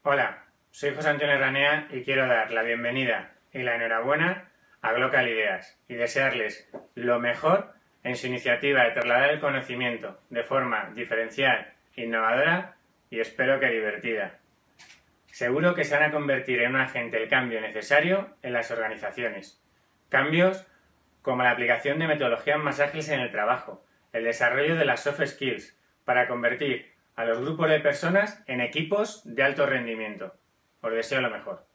Hola, soy José Antonio Ranea y quiero dar la bienvenida y la enhorabuena a Glocal Ideas y desearles lo mejor en su iniciativa de trasladar el conocimiento de forma diferencial, innovadora y espero que divertida. Seguro que se van a convertir en un agente del cambio necesario en las organizaciones. Cambios como la aplicación de metodologías más ágiles en el trabajo, el desarrollo de las soft skills para convertir a los grupos de personas en equipos de alto rendimiento. Os deseo lo mejor.